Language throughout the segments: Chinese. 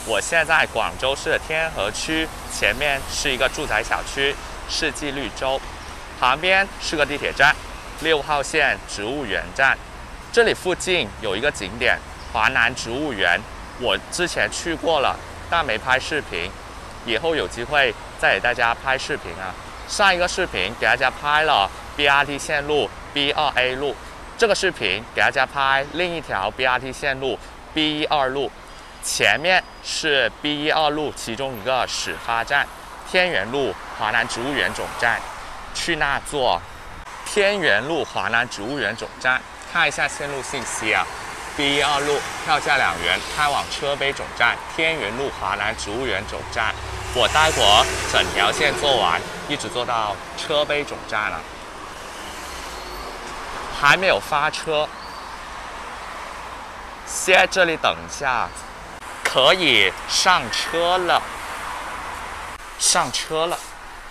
我现在广州市的天河区，前面是一个住宅小区，世纪绿洲，旁边是个地铁站，6号线植物园站。这里附近有一个景点华南植物园，我之前去过了，但没拍视频，以后有机会再给大家拍视频啊。上一个视频给大家拍了 BRT 线路 B2A 路，这个视频给大家拍另一条 BRT 线路 B12 路。前面是 B12 路其中一个始发站，天元路华南植物园总站，去那坐天元路华南植物园总站，看一下线路信息啊。B12 路票价2元，开往车陂总站，天元路华南植物园总站。我待会儿整条线坐完，一直坐到车陂总站了，还没有发车，先在这里等一下。可以上车了，上车了。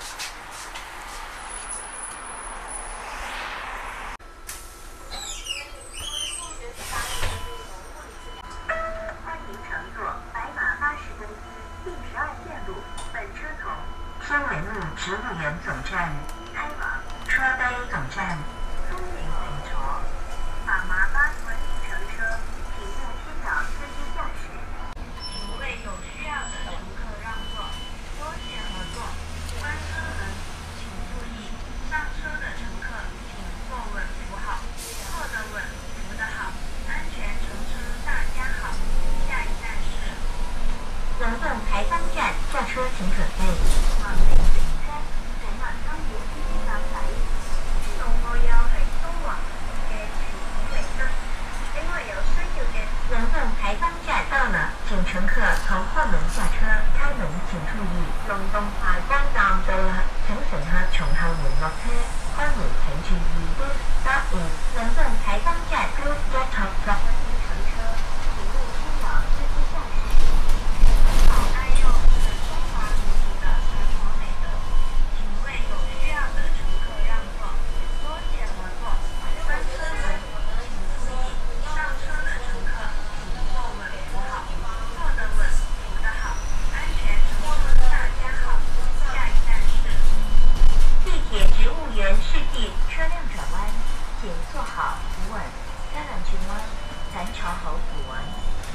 欢迎乘坐白马80公司第12线路，本车从天元路植物园总站开往车陂总站。恭迎乘坐马马80列乘车，请勿侵扰司机驾驶。为有需要的乘客让座，多谢合作。关车门，请注意，上车的乘客请坐稳扶好，坐得稳，扶得好，安全乘车大家好。下一站是龙洞牌坊站，下车请准备。下面乘車，請勿參與司機駕駛。道我有係中環嘅傳統嚟得，另外有需要嘅。龍洞牌坊站到了，請乘客從後門下車，開門請注意。龍洞牌坊站到了，請乘客從後門落車，開門請注意。Please stop in 龍洞牌坊站 Please get off from 乘車，請勿侵擾司機駕駛。老愛幼是中華民族的傳統美德，請為有需要的乘客讓座，多謝合作。關車門，請注意，上車的乘客請坐穩扶好，坐得穩，扶得好，安全乘車大家好。下一站是地铁植物园湿地，车輛轉彎，請坐好扶穩，車輛轉彎，請坐好扶穩。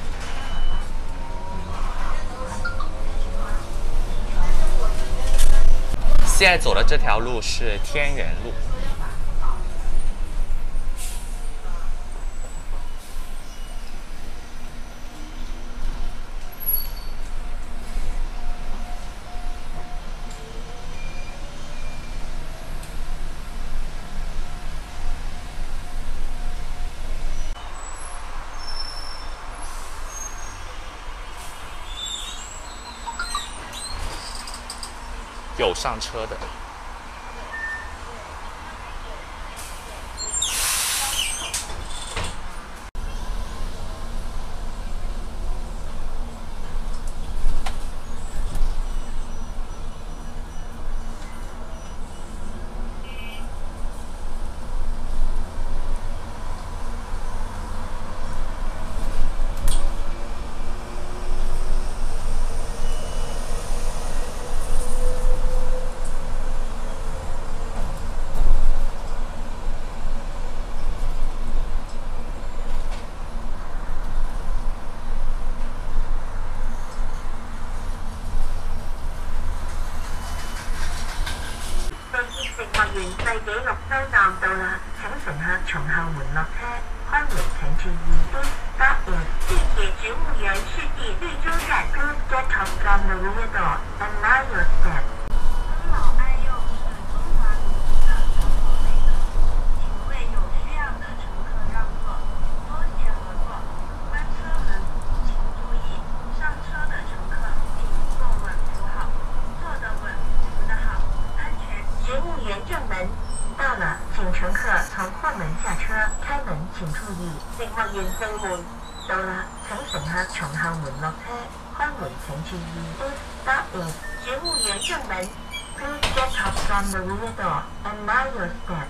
现在走的这条路是天元路。有上车的。 園世紀綠洲站到啦，請乘客從後門落車，開門請注意。Please stop in 地鐵植物園濕地綠洲站。Please get off from the rear door and mind your step。尊老愛幼是中華民族的傳統美德，請為有需要的乘客讓座，多謝合作。關車門，請注意，上車的乘客請坐穩扶好，坐得穩，扶得好，安全。植物園正門到了，請乘客從後門下車，開門請注意。植物園正門到了，請乘客從後門落車，開門請注意。Please stop in 植物園正門。Please get off from the rear door and mind your step。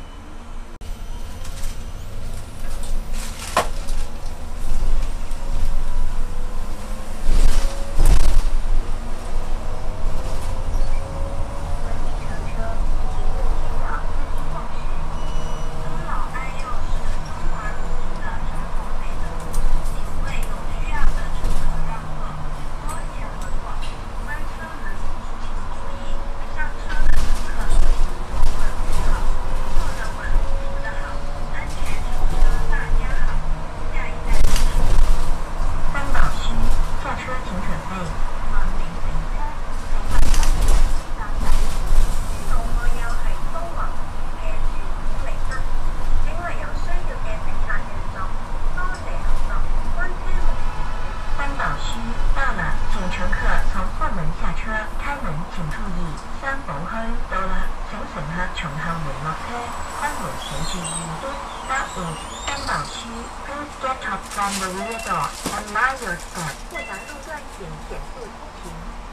文明乘車，請勿急於駕駛。呢度我有係中環嘅傳統名則，請為有需要嘅乘客讓座，多謝合作，關車門。三寶區到了，請乘客從後門下車，開門請注意。三寶區到了，請乘客從後門落車，開門請注意。This stop is 三寶區，Please get off from the rear door and mind your step。过达路段请减速通行。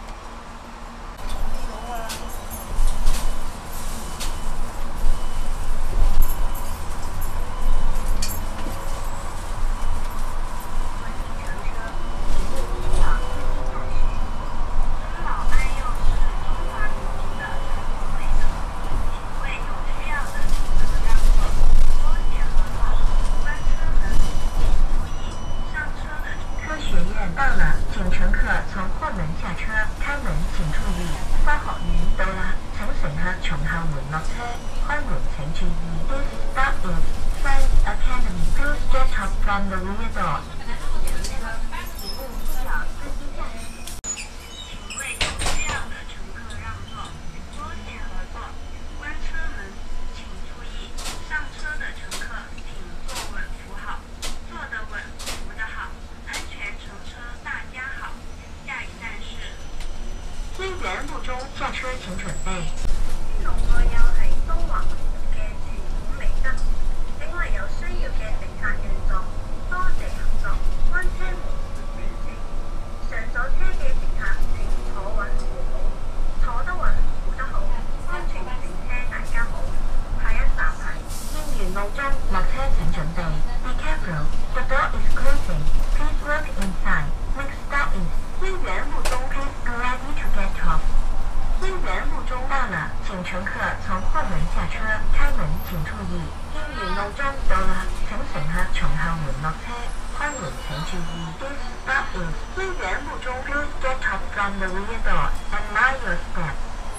到了，请乘客从后门下车，开门请注意。花學院到啦，請乘客從後門落車，開門請注意。This stop is Science Academy. Please get off from the rear door。乘車，請勿騷擾司機駕駛。請為有需要的乘客讓座，多謝合作。關車門，請注意。上車的乘客請坐穩扶好，坐得穩，扶得好。安全乘車，大家好。下一站是天元路中，下車請準備。呢度我有係中環嘅傳統美德，請為有需要嘅乘客讓座，多謝合作。關車門，上咗車嘅乘客請坐穩扶好，坐得穩扶得好，安全乘車，大家好。下一站係天元路中，落車請準備。Be careful, the door is closing. Please walk inside. Next stop is 天元路中 Please be ready to get off. 天元路中到了，請乘客從後門下車，開門請注意。天元路中到了，請乘客從後門落車，開門請注意。This stop is 天元路中 Please get off from the rear door and mind your step。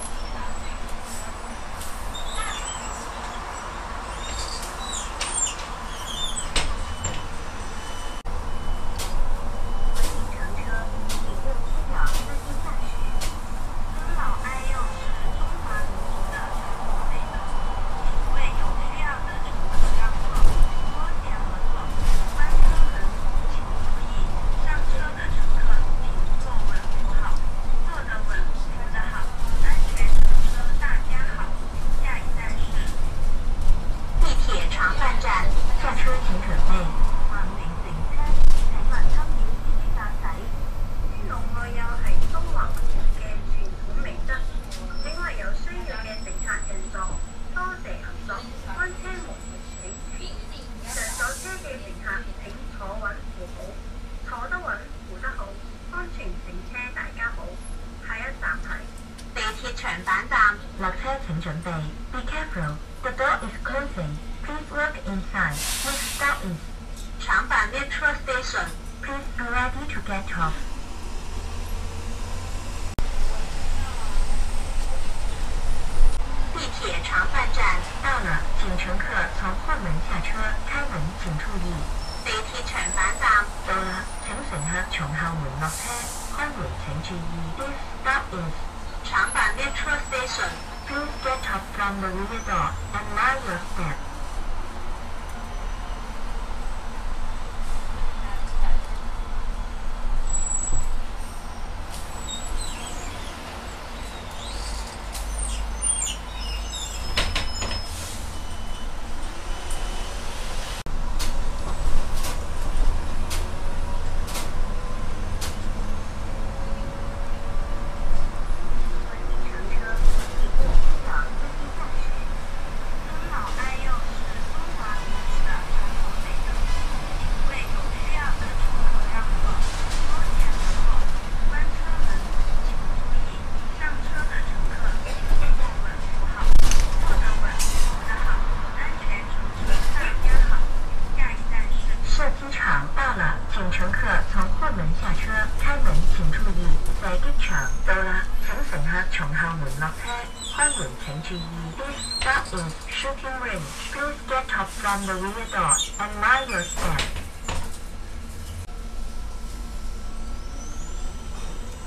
落車請準備。Be careful, the door is closing. Please walk inside. Next stop is 長坂列車 station. Please be ready to get off. 地鐵長飯站到了，請乘客從後門下車，開門請注意。地鐵長飯站到了，請乘客從後門落車，開門請注意。This stop is 長坂列車 station. Please get off from the rear door and mind your step. 從後門落車，開門請注意。This stop is Shooting Range. Please get off from the rear door and mind your step.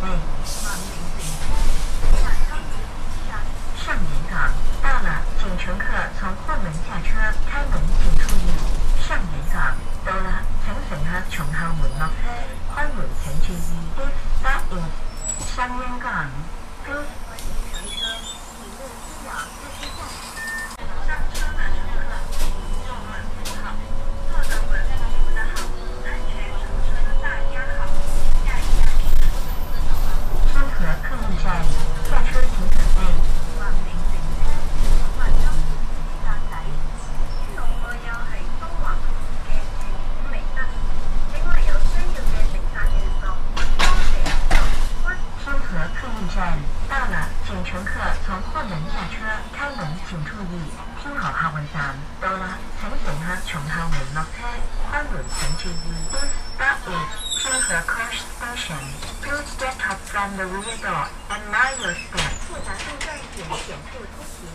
备，往北行车，前往高级机场上元港到了，请乘客从后门下车，开门请注意。上元港到啦，請乘客從後門落車，開門請注意。This stop is 上元港。Please 歡迎乘車，請勿滋擾司機駕駛。上車的乘客請坐穩扶好，坐得穩扶得好，安全乘車大家好。下一站是天河客運站，下車請準備。往明城車，前往金魚司站仔。路過又係東華嘅前美德，另外有需要嘅乘客要送，多謝合作。天河客運站到了，請乘客從後門下車，開門請注意。天河客運站到了，請乘客從後門落車，開門請注意。This stop is 天河 Cruise Station. Please get off from the rear door and mind your step. 复杂路段请减速通行。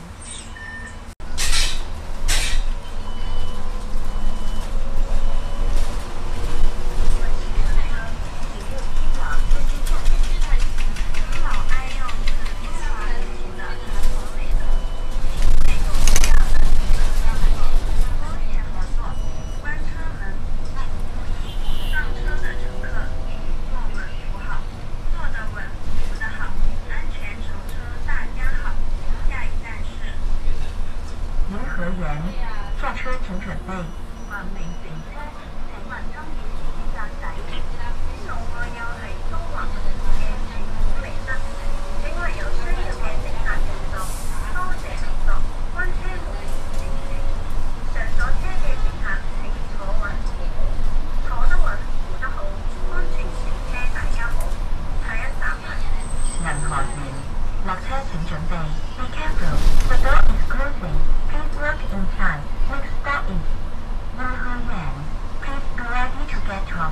下車請準備。往明城車，請問金魚司站仔。路過又係東華嘅前美德，另外有需要嘅乘客要送，多謝合作。關車門請注意，上咗車嘅乘客請坐穩扶好，坐得穩扶得好，安全乘車大家好。下一站係銀河園，落車請準備。Be careful, the door is closing. Please look inside. Next stop is 銀河園. Please be ready to get off.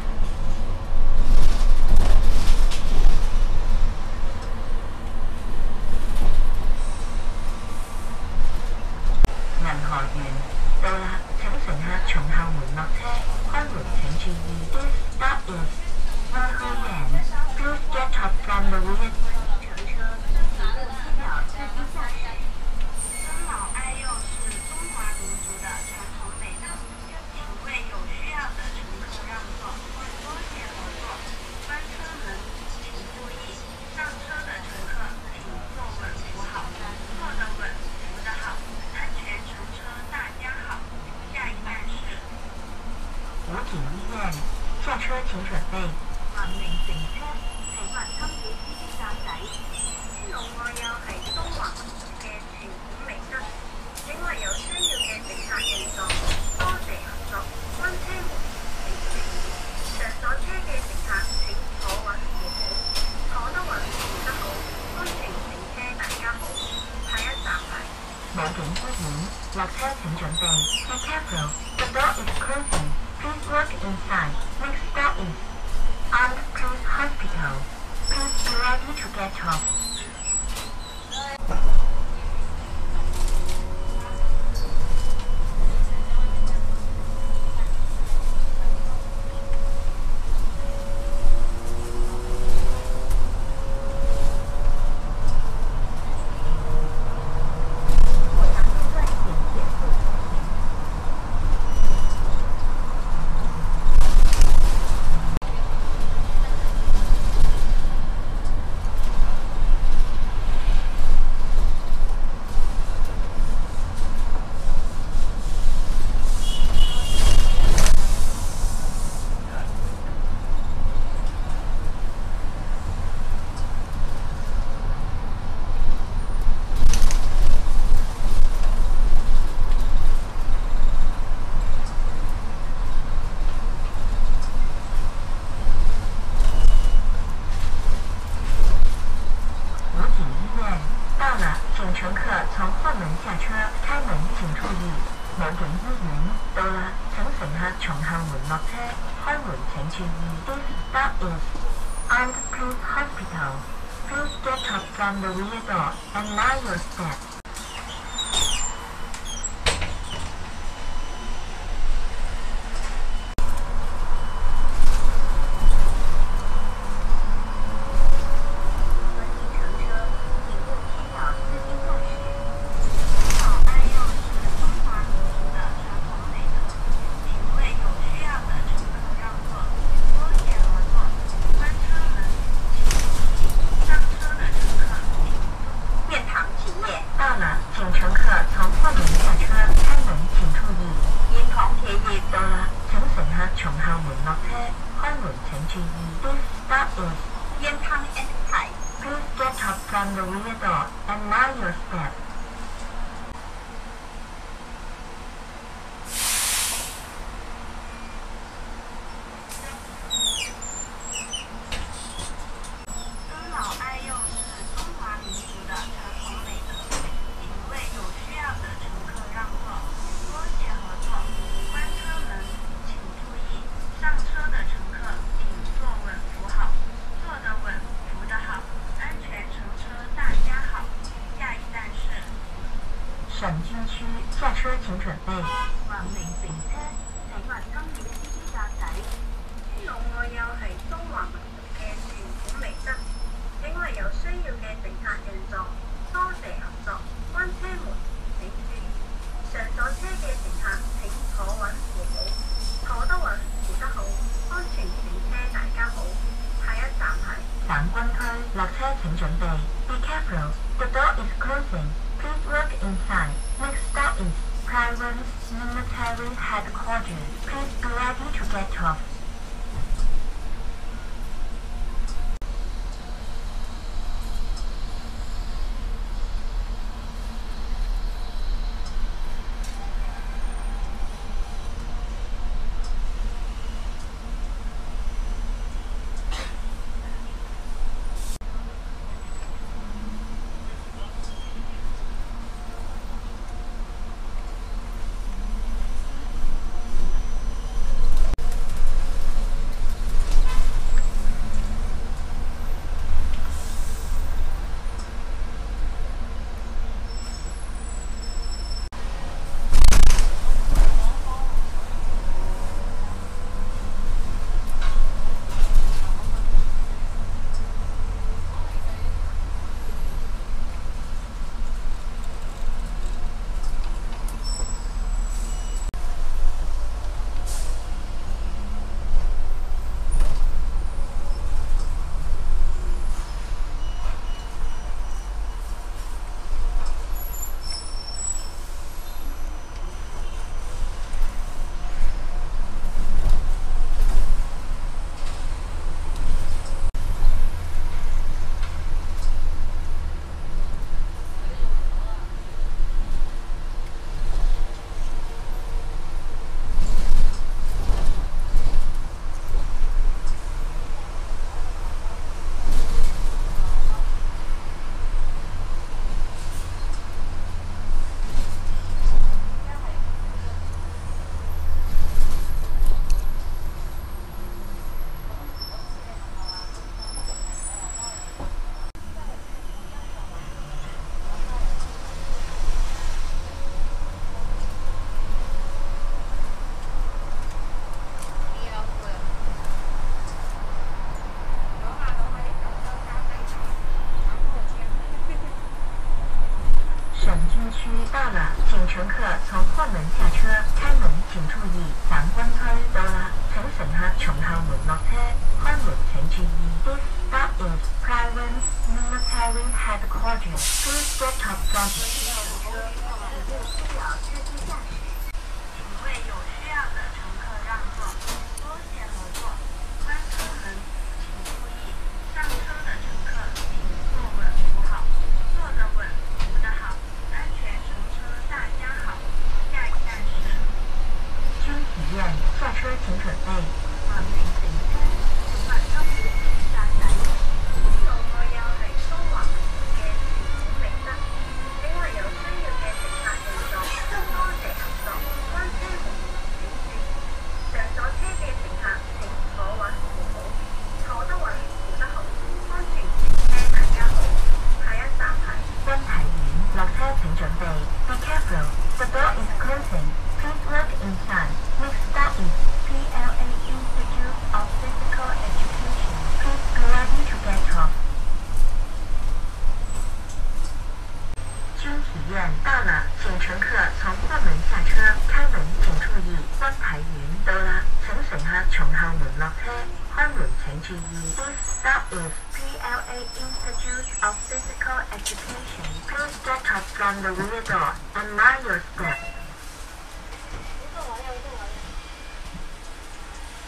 銀河園到啦，請乘客從後門落車，開門請注意。This stop is 銀河園. Please get off from the rear. 乘車，請勿滋擾司機駕駛。尊老愛幼是中華民族的傳統美德，請為有需要的乘客讓座，多謝合作。關車門請注意，上車的乘客請坐穩扶好，坐得穩扶得好，安全乘車大家好。下一站是湖景醫院，下車請準備。往明城車，請問金魚司機站仔。路過又係東華嘅前美德，另外有需要嘅乘客要送，多謝合作。關車門請注意，上咗車嘅乘客請坐穩扶好，坐得穩扶得好，安全乘車大家好。下一站係武警醫院，落車請準備。Be careful, the door is closing. Please look inside. Next stop is Armed Police Hospital. Please be ready to get off. 乘客從後門下車，開門請注意。武警醫院到啦，請乘客從後門落車，開門請注意。This stop is Armed Police Hospital. Please get off from the rear door and mind your step. 下從後門落車，開門請注意。This stop is Yantai Enterprise. Please get off from the rear door and mind your step. 尊老爱幼是中华民族的传统美德，请为有需要的乘客让座，多谢合作。关车门请注意，上车的乘客请坐稳扶好，坐得稳，扶得好，安全乘车大家好。下一站是神經區，下車請準備。 環明乘車，請勿干擾司機駕駛。尊老愛幼係中華民族嘅傳統美德，請為有需要嘅乘客讓座，多謝合作。關車門請注意，上咗車嘅乘客請坐穩扶好，坐得穩扶得好，安全乘車大家好。下一站係省軍區，落車請準備。Be careful, the door is closing. Please look inside. Next stop is Taiwan's military headquarters. Please be ready to get off. 到了，请乘客從後門下車，開門請注意。省軍區到啦，請乘客從後門落車，開門請注意。This stop is Taiwan's military headquarters. Please get off from. 请为有需要的乘客让座，多谢合作。关车门请注意，上车的乘客请坐稳扶好，坐得稳，扶得好，安全乘车大家好。下一站是军體院，下車請準備。 環明乘車，請勿干擾司機駕駛。尊老愛幼係中華民族嘅傳統美德，請為有需要嘅乘客讓座，多謝合作。關車門請注意，上咗車嘅乘客請坐穩扶好，坐得穩扶得好，安全乘車大家好。下一站係軍體院，落車請準備。Be careful, the door is closing. Please look inside. Next stop is PLA Institute of Physical Education. Please be ready to get off. 军体院到了，請乘客從後門下車，開門請注意。軍體院到啦，請乘客從後門落車，開門請注意。This stop is PLA Institute of Physical Education. Please get off from the rear door and mind your step.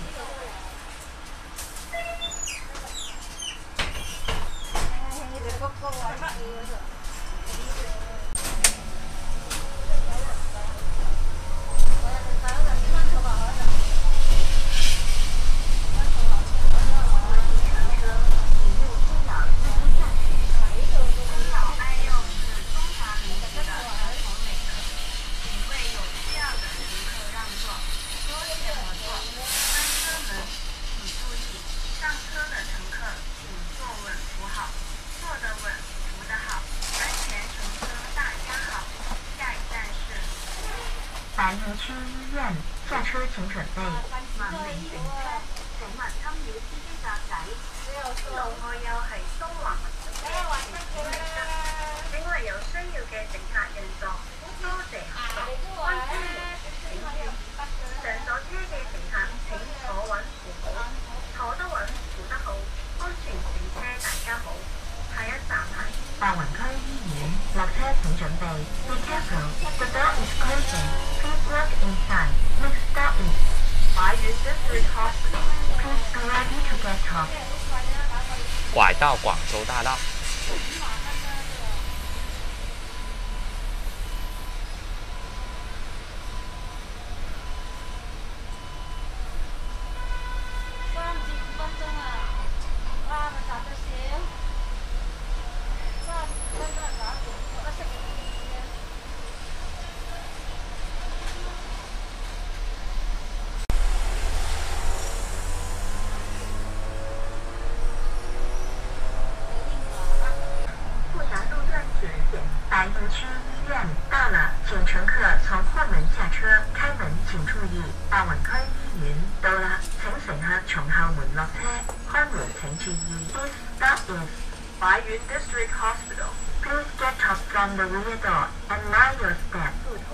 白河区医院，下车请准备。文明乘車，請勿干擾司機駕駛。 路外有係中環嘅傳統美德，另外有需要嘅乘客讓座，多謝合作。關車門請注意，上咗車嘅乘客請坐穩扶好，坐得穩扶得好，安全乘車大家好。下一站係白雲區醫院，落車請準備。Be careful, the door is closing. Please walk inside. Next stop is 白雲 District Hospital。 Please be ready to get off. 拐到廣州大道。 白河區醫院到了，請乘客從後門下車，開門請注意。白雲區醫院到了，請乘客從後門落車，開門請注意。This stop is 白雲 District Hospital。 Please get off from the rear door and mind your step.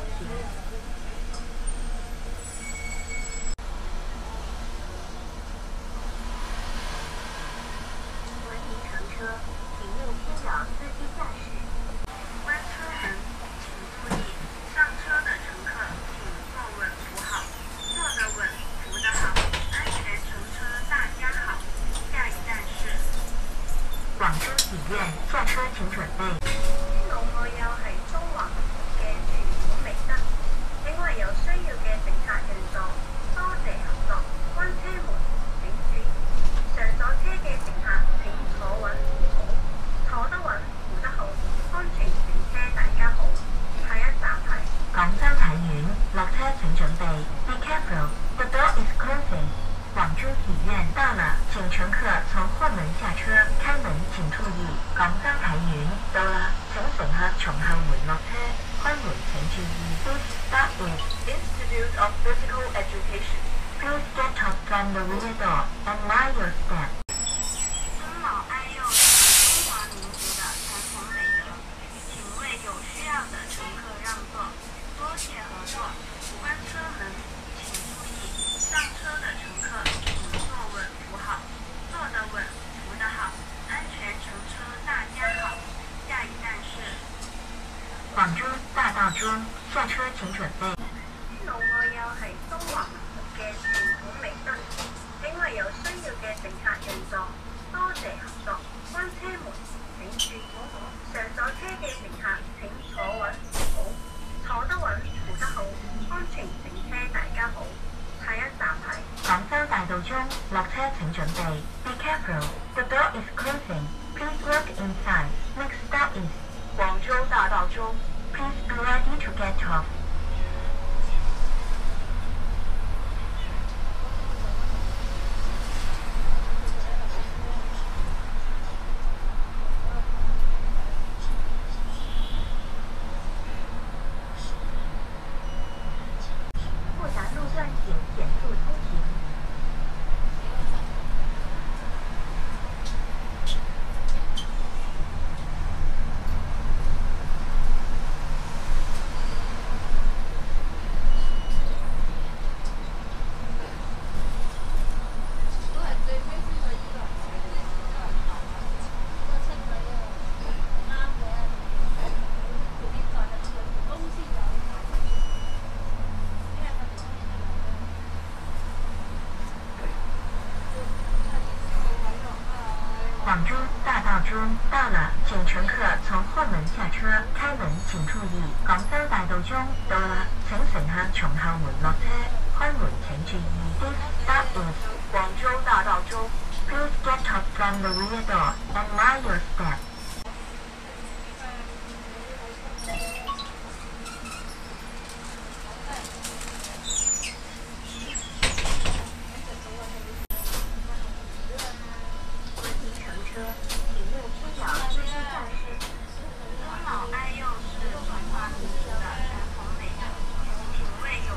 文明乘車，請勿干擾司機駕駛。 關車門請注意，上車的乘客請坐穩扶好，坐得穩扶得好，安全乘車大家好。下一站是廣州醫院，下車請準備。 路外有係中環嘅傳統美德，另外有需要嘅乘客讓座，多謝合作。關車門請注意，上咗車嘅乘客請坐穩扶好，坐得穩扶得好，安全乘車大家好。下一站係廣州體院，落車請準備。Be careful, the door is closing. 廣州醫院到了，請乘客從後門下車，開門請注意。廣州體院到了，請乘客從後門落車，開門請注意。This stop is Institute of Physical Education。 Please get off from the rear door and mind your step. 尊老爱幼是中华民族的传统美德，请为有需要的乘客让座，多谢合作。关车门请注意，上车的乘客请坐稳扶好，坐得稳扶得好，安全乘车大家好。下一站是廣州大道中，下車請準備。 路外有係中華民族嘅傳統美德，另外有需要嘅乘客讓座，多謝合作。關車門請注意，上咗車嘅乘客請坐穩扶好，坐得穩扶得好，安全乘車大家好。下一站係廣州大道中，落車請準備。Be careful, the door is closing. Please walk inside. Next stop is 廣州大道中。 Please be ready to get off. 复杂路段请减速通行。廣州大道中到了，請乘客從後門下車，開門請注意。廣州大道中到了，請乘客從後門落車，開門請注意。This stop is 廣州大道中。 Please get off from the rear door and mind your step. 文明乘車，請勿干擾司機駕駛。 尊老愛幼是中華民族的傳統美德，請為有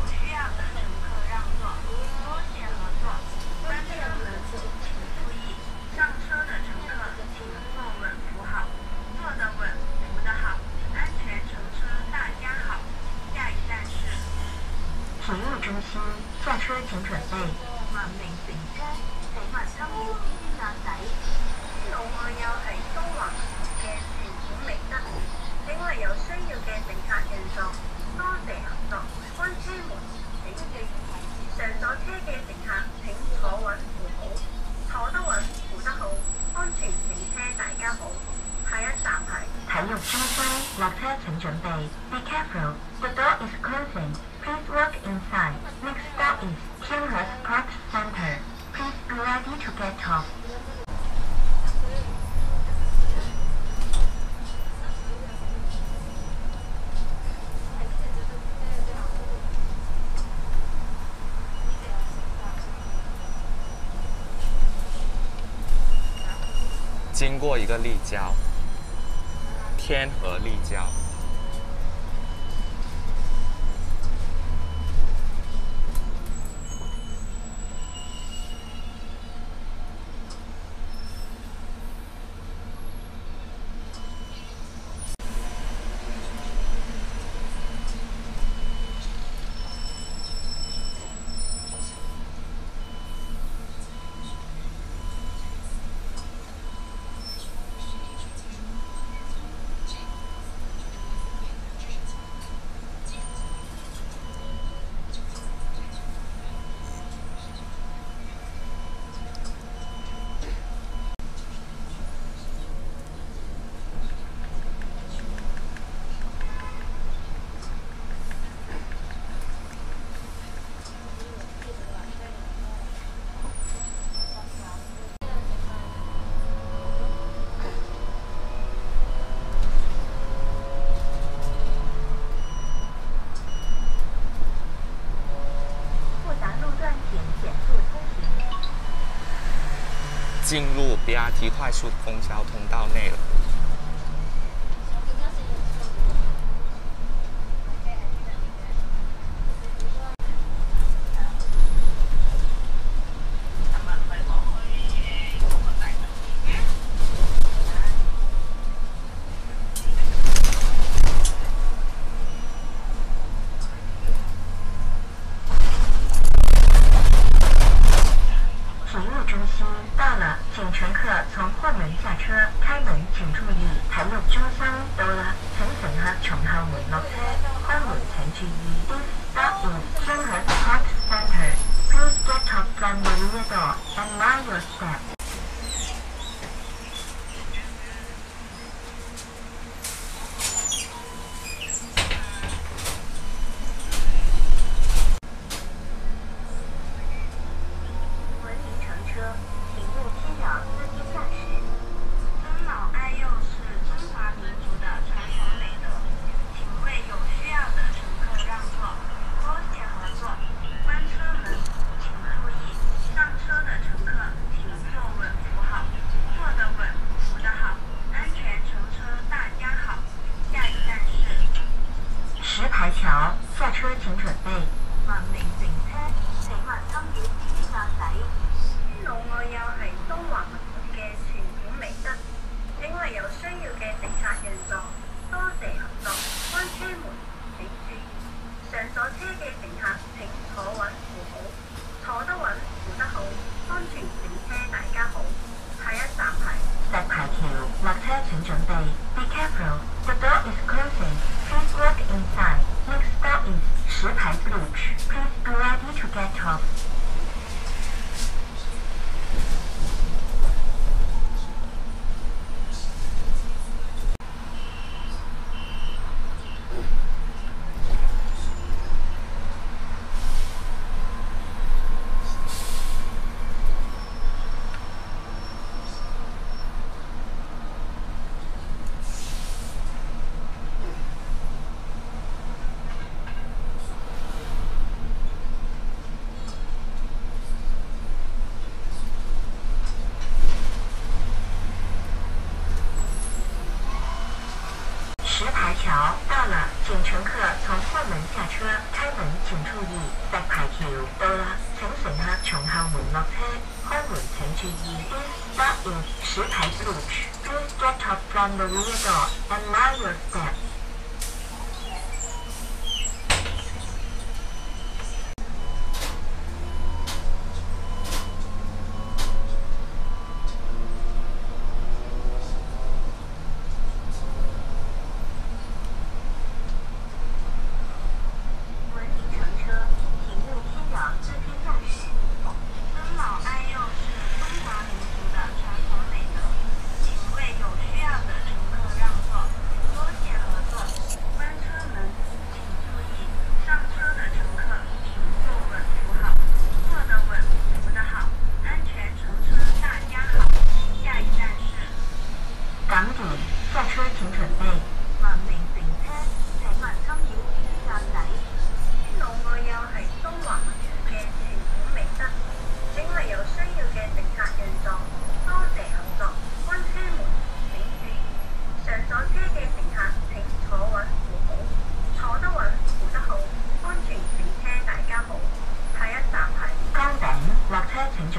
准备 Be careful, the door is closing. Please walk inside. Next stop is Tianhe Sports Center. Please be ready to get off. 经过一个立交，天河立交。进入 BRT 快速公交通道内了。 请乘客从后門下車，開門請注意。體育中心到啦，請乘客從後門落車，開門請注意。This stop is Tianhe Sports Center. Please get off from the rear door and mind your step. 下車請準備。文明乘車，請勿參與司機駕駛。 老愛幼係中華民族嘅傳統美德，請為有需要嘅乘客讓座，多謝合作。關車門請注意，上咗車嘅乘客請坐穩扶好，坐得穩扶得好，安全乘車大家好。下一站係石牌橋，落車請準備。Be careful, the door is closing. Please walk inside. Next stop is 石牌 Bridge. Please be ready to get off. 石牌橋到了，請乘客從後門下車，開門請注意。石牌橋到啦，請乘客從後門落車，開門請注意。This stop is 石牌 Bridge. Please get off from the rear door and mind your step.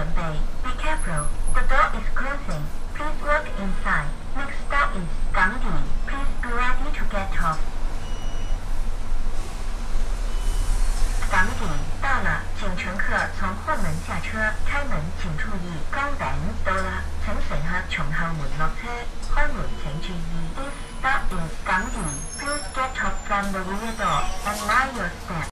备 ，Be careful, the door is closing. Please walk inside. Next stop is 港底 Please be ready to get off. 港底到了，请乘客从后门下車，開門請注意。崗頂到啦，請乘客從後門落車，開門請注意。This stop is 港底 Please get off from the rear door and mind your step.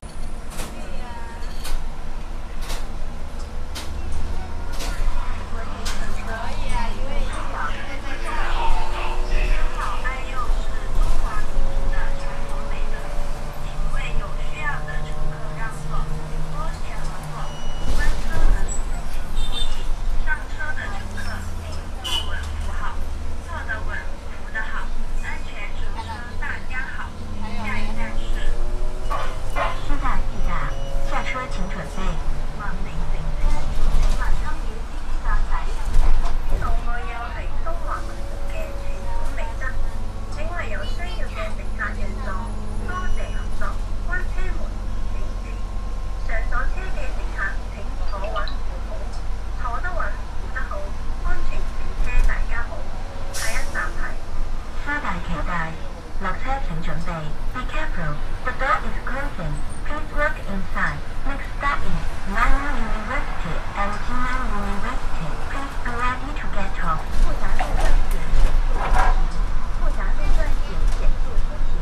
落車請準備 Be careful, the door is closing. Please walk inside. Next stop is Nanyang University and Jinan University. Please be ready to get off. 复杂路段请减速通行。复杂路段请减速通行。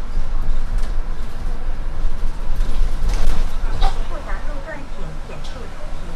复杂路段请减速通行。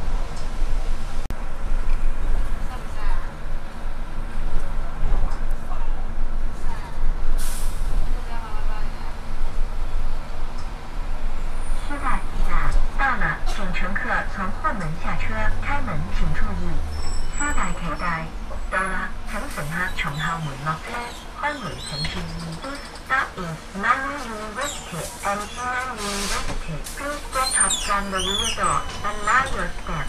到了，请乘客從後門下車，開門請注意。絲帶期待。到啦，請乘客從後門落車，開門請注意。This stop is Nanyang University and Jinan University. Please get off from the rear door and mind your step.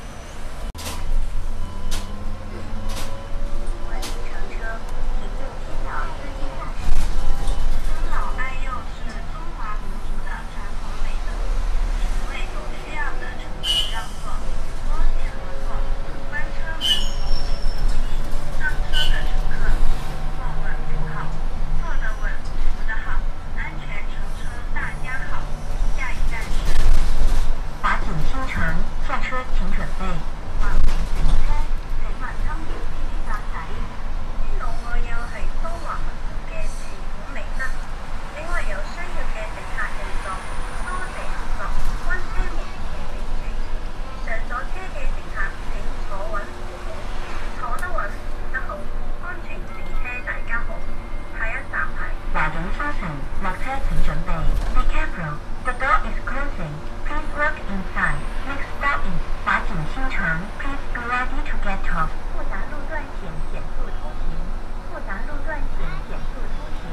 欢迎乘車，请勿侵扰司机驾駛。尊老爱幼是中华民族的传统美德。为有需要的乘客让座，多谢合作。关车门请注意，上车的乘客坐稳扶好，坐得稳扶得好，安全乘车大家好。下一站是華景新城，下車請準備。環境乘車，請勿侵擾司機駕駛。尊老愛幼係中華民族嘅傳統美德，另外有需要嘅乘客讓座，多謝合作。關車門請注意，上咗車嘅乘客請坐穩扶好，坐得穩扶得好，安全乘車大家好。下一站係華景新城，落車請準備。Be careful, the door is closing. Please walk inside. Next stop is 華景新城. Please be ready to get off. 复杂路段請減速通行。复雜路段請減速通行。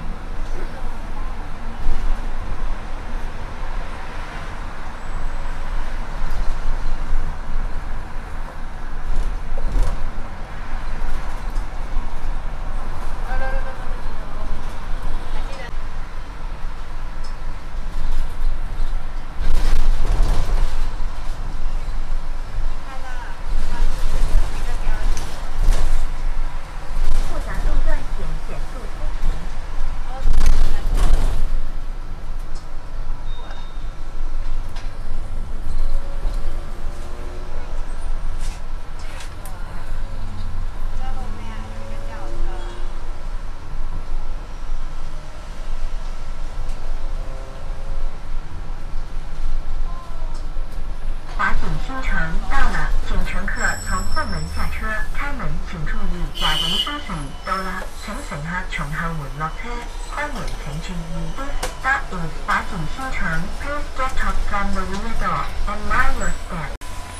華景新城到了，請乘客從後門下車，開門請注意。華景新城到了，請乘客從後門落車，開門請注意。This stop is 華景新城. Please get off from the rear door and mind your step.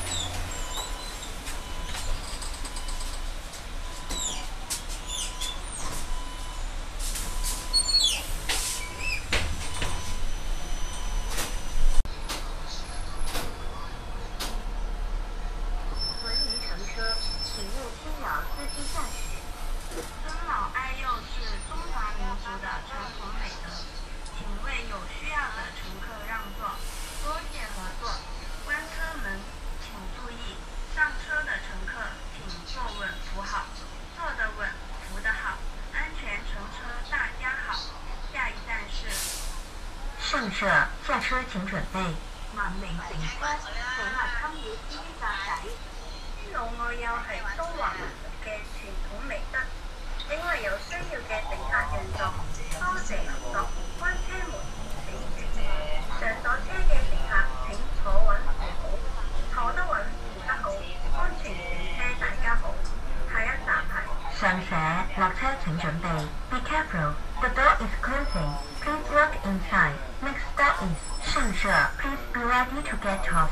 请勿侵扰司机驾駛。尊老愛幼是中華民族的傳統美德，請為有需要的乘客讓座，多謝合作。關車門设，下车请准备。文明乘車，請勿干擾司機駕駛。 天老愛幼係中華民族嘅傳統美德，另外有需要嘅乘客讓座，多謝合作，關車門請注意。上咗車嘅乘客請坐穩扶好，坐得穩扶得好，安全乘車大家好。下一站係上車，落車請準備。Be careful, the door is closing. Please walk inside. Next stop is 上社. Please be ready to get off.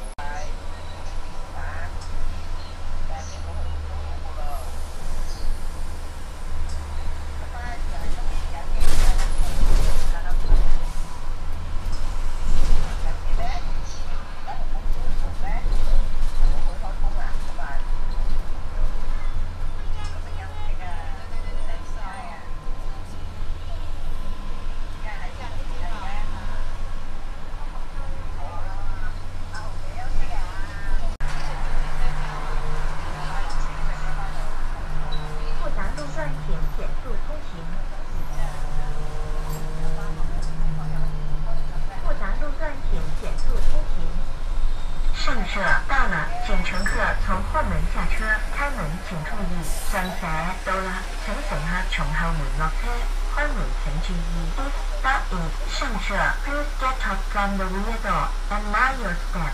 上社到了，请乘客從後門下車，開門請注意。上社到啦，請乘客從後門落車，開門請注意。This stop is 上社. Please get off from the rear door and mind your step.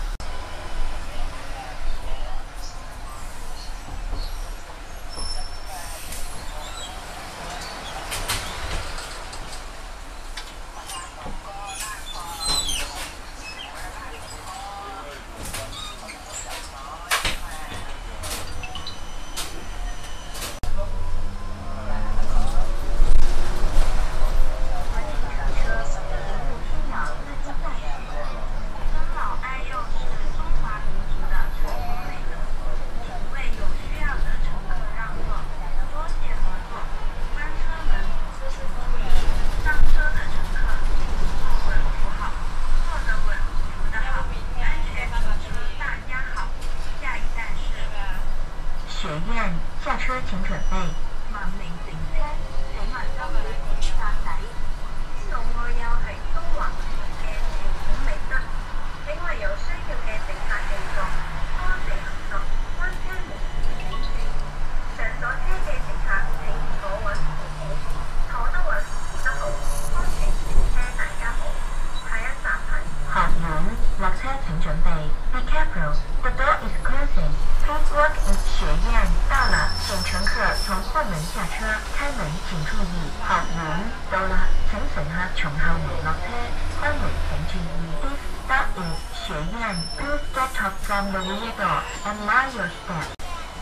學院，下車請準備。文明乘車，請勿干擾司機駕駛。 天老愛幼係中華民族嘅傳統美德，另外有需要嘅乘客讓座，多謝合作，關車門請注意。上咗車嘅乘客請坐穩扶好，坐得穩扶得好，安全乘車大家好。下一站係學院，落車請準備。Be careful, the door is closing. Please walk in. 學院到了，請乘客從後門下車，開門請注意。學院到了，請乘客從後門落車，開門請注意。This stop is 學院. Please get off from the rear door and mind your step.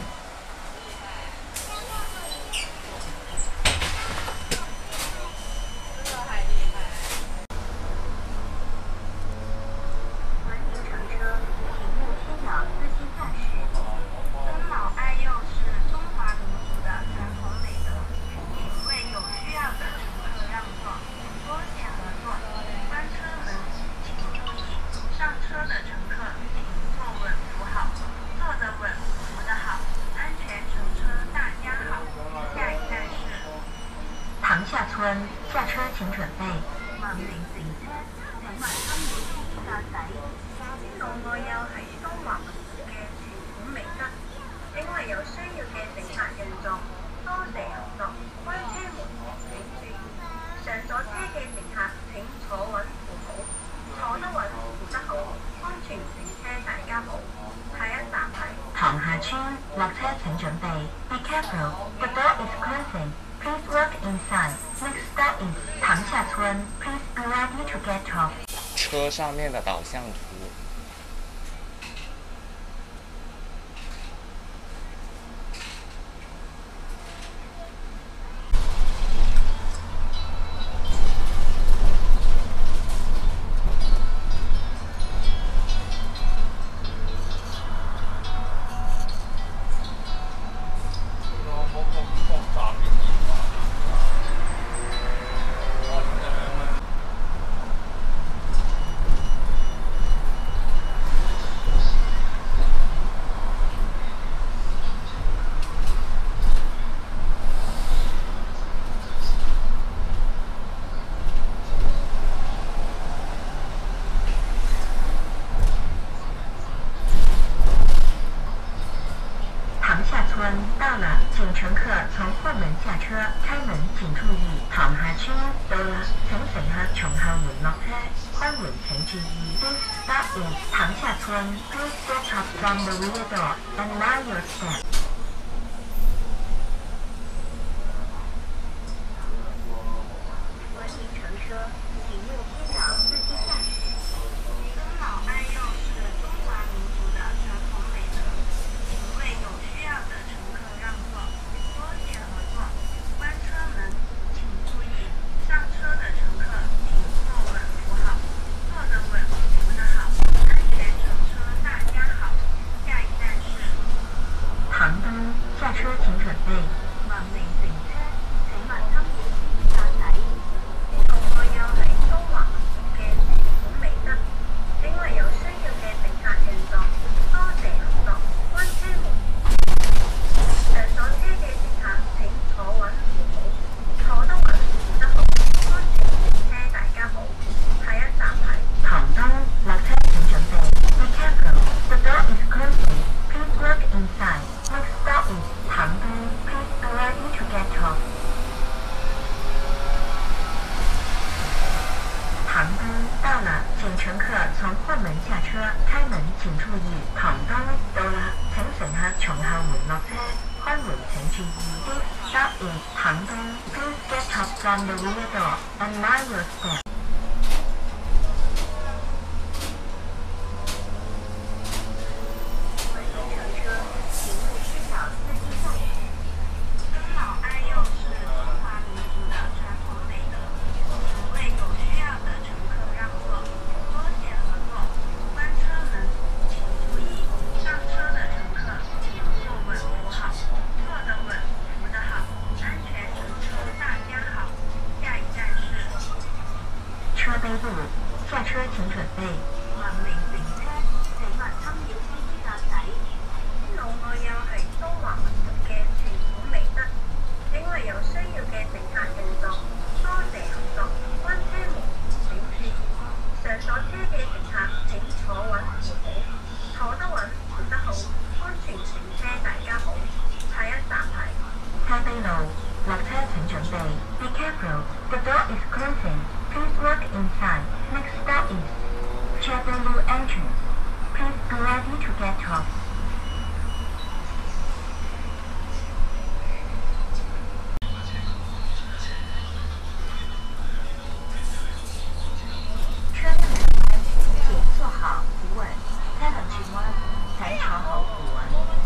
文明乘車，請勿侵擾司機駕駛。 尊老愛幼是中華民族的傳統美德，請為有需要的乘客讓座，多謝合作。關車門請注意，上車的乘客請坐穩扶好，坐得穩扶得好，安全乘車大家好。下一站是塘下村，下車請準備。 文明乘車，請勿干擾司機駕駛。天老愛幼係中華民族嘅傳統美德，另外有需要嘅乘客讓座，多謝合作，關車門請注意。上咗車嘅乘客請坐穩扶好，坐得穩扶得好，安全乘車大家好。下一站係塘下村，落車請準備。Be careful, the door is closing. Please walk inside. Next stop is 塘下村. Please be ready to get off. 车上面的导向图。 塘下村到了，请乘客从后門下車，開門請注意。塘下村到了，請乘客從後門落車，開門請注意。This stop is 塘下村。Please get off from the rear door and mind your step. 欢迎乘车，请勿干扰司机驾驶。尊老爱幼是中华民族的传统美德，请为有需要的乘客让座，多谢合作。关车门，请注意，上车的乘客请坐稳扶好，坐得稳，扶得好，安全乘车，大家好。下一站是塘東，下車請準備。 文明乘車，請勿參與司機駕駛。呢個愛有係中華民族嘅傳統美德，請為有需要嘅乘客讓座，多謝合作。關車門，上咗車嘅乘客請坐穩扶好，坐得穩扶得好，安全乘車，大家好。下一站係塘東，落車請準備。Be careful, the door is closing. Please look inside. Next stop is 塘東. Please be ready to get off. 塘東到了，請乘客從後門下車，開門請注意。塘東到了，請乘客從後門落車，開門請注意。This stop is 塘東. Please get off from the rear door and mind your step. 欢迎乘车，请勿干扰司机驾驶。尊老爱幼是中华民族的传统美德，请为有需要的乘客让座，多谢合作。关车门，请注意，上车的乘客请坐稳扶好，坐得稳，扶得好，安全乘车，大家好。下一站是車陂路，下車請準備。 文明乘車，請勿侵擾司機駕駛。尊老愛幼係中華民族嘅傳統美德，請為有需要嘅乘客讓座，多謝合作。關車門，請注意，上咗車嘅乘客請坐穩扶好，坐得穩扶得好，安全乘車，大家好。下一站係車陂路，落車請準備。Be careful, the door is closing. Please look inside. Next stop is 車陂路 entrance. Please be ready to get off. 車輛轉彎，請坐好扶穩。車輛轉彎，請坐好扶穩。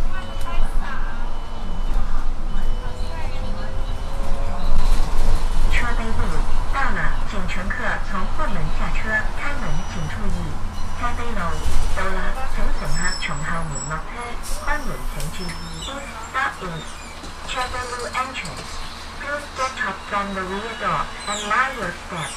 車陂路到了，請乘客從後門下車，開門請注意。車陂路到了，請乘客從後門落車，開門請注意。This stop is 車陂路 entrance. Please get off from the rear door and mind your step.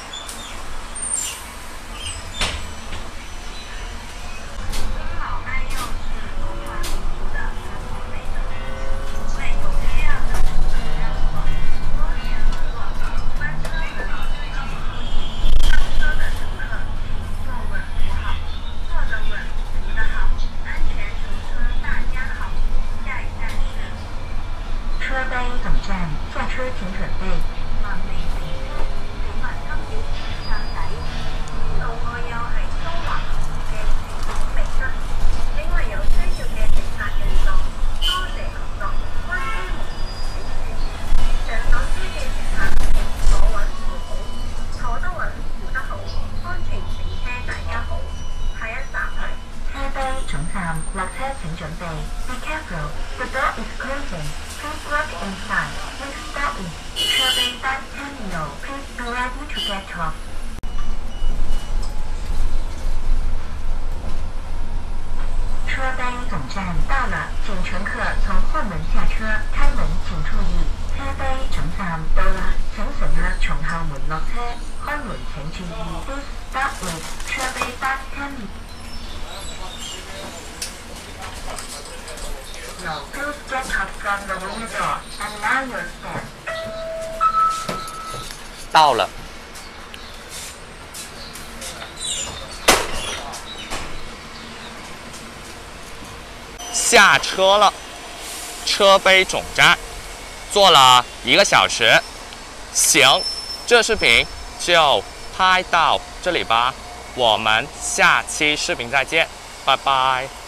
尊老爱幼是中华民族的传统美德，请为有需要的乘客让座，多谢合作。关车门，请注意，上车的乘客请坐稳扶好，坐得稳，扶得好，安全乘车，大家好。下一站是車陂總站，下車請準備。 文明乘車，請勿侵擾司機駕駛。尊老愛幼係中華民族嘅傳統美德，請為有需要嘅乘客讓座，多謝合作。關車門，請注意，上咗車嘅乘客請坐穩扶好，坐得穩扶得好，安全乘車，大家好。下一站係車陂總站，落車請準備。Be careful, the door is closing. Please look inside. Next stop is 車陂 bus terminal. Please be ready to get off. 車陂總站到了，請乘客從後門下車，開門請注意。車陂總站到了，請乘客從後門落車，開門請注意。This stop is 車陂 bus terminal. Please get off from the rear door and mind your step. 到了。下车了。 车陂总站，坐了1个小时。行，这视频就拍到这里吧，我们下期视频再见，拜拜。